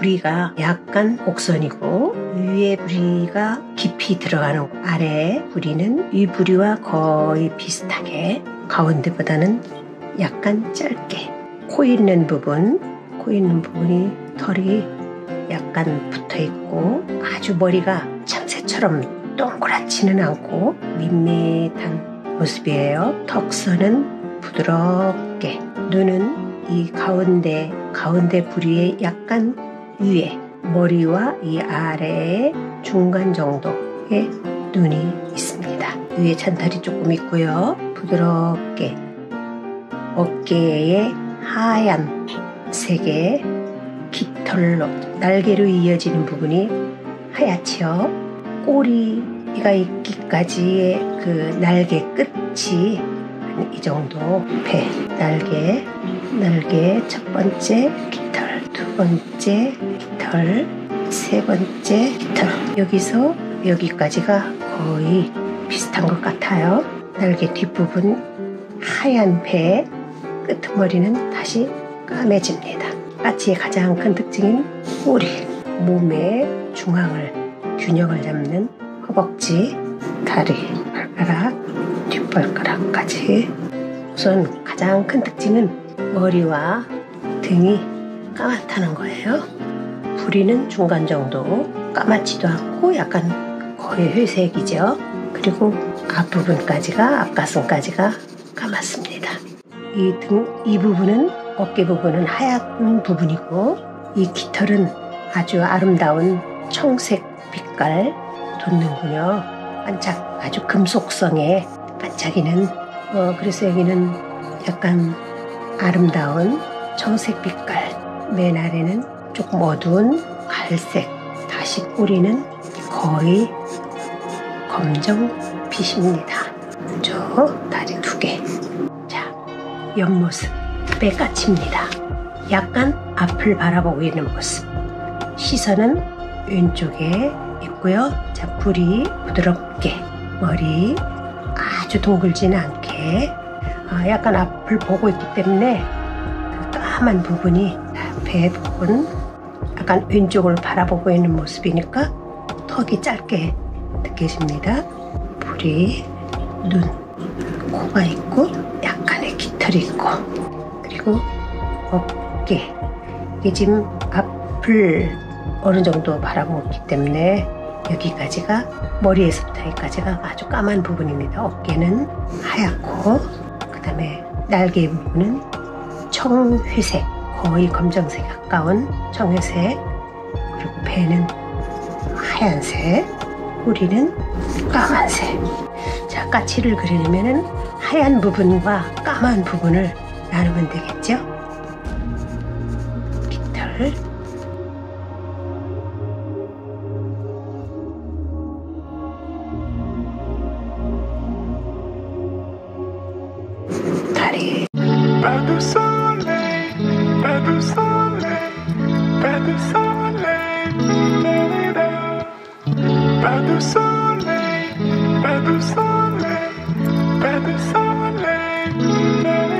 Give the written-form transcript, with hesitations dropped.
부리가 약간 곡선이고 위에 부리가 깊이 들어가는 거. 아래 부리는 위 부리와 거의 비슷하게 가운데보다는 약간 짧게 코 있는 부분이 털이 약간 붙어있고 아주 머리가 참새처럼 동그랗지는 않고 밋밋한 모습이에요. 턱선은 부드럽게, 눈은 이 가운데 부리의 약간 위에, 머리와 이 아래의 중간 정도의 눈이 있습니다. 위에 잔털이 조금 있고요. 부드럽게 어깨에 하얀 색의 깃털로 날개로 이어지는 부분이 하얗지요. 꼬리가 있기까지의 그 날개 끝이 한 이 정도. 배, 날개 첫 번째 깃털, 두 번째 깃털, 세 번째 깃털. 여기서 여기까지가 거의 비슷한 것 같아요. 날개 뒷부분 하얀 배, 끄트머리는 다시 까매집니다. 까치의 가장 큰 특징인 꼬리, 몸의 중앙을, 균형을 잡는 허벅지, 다리, 발가락, 뒷발가락까지. 우선 가장 큰 특징은 머리와 등이 까맣다는 거예요. 부리는 중간 정도, 까맣지도 않고 약간 거의 회색이죠. 그리고 앞부분까지가, 앞가슴까지가 까맣습니다. 이 부분은, 어깨 부분은 하얀 부분이고, 이 깃털은 아주 아름다운 청색 빛깔 돋는군요. 반짝, 아주 금속성에 반짝이는, 그래서 여기는 약간 아름다운 청색 빛깔, 맨 아래는 조금 어두운 갈색, 다시 꼬리는 거의 검정빛입니다. 저 다리 두 개. 자, 옆모습, 빼까치입니다. 약간 앞을 바라보고 있는 모습. 시선은 왼쪽에 있고요. 자, 부리 부드럽게, 머리 아주 동글지는 않게 약간 앞을 보고 있기 때문에 그 까만 부분이, 배 부분 약간 왼쪽을 바라보고 있는 모습이니까 턱이 짧게 느껴집니다. 부리, 눈, 코가 있고 약간의 깃털이 있고, 그리고 어깨, 이게 지금 앞을 어느 정도 바라보고 있기 때문에 여기까지가, 머리에서부터 여기까지가 아주 까만 부분입니다. 어깨는 하얗고, 그 다음에 날개 부분은 청회색, 거의 검정색에 가까운 청회색, 그리고 배는 하얀색, 꼬리는 까만색. 자, 까치를 그리려면은 하얀 부분과 까만 부분을 나누면 되겠죠? 깃털, 다리, Pas de soleil, pas de soleil, pas de soleil, pas de soleil, pas de soleil, pas de soleil.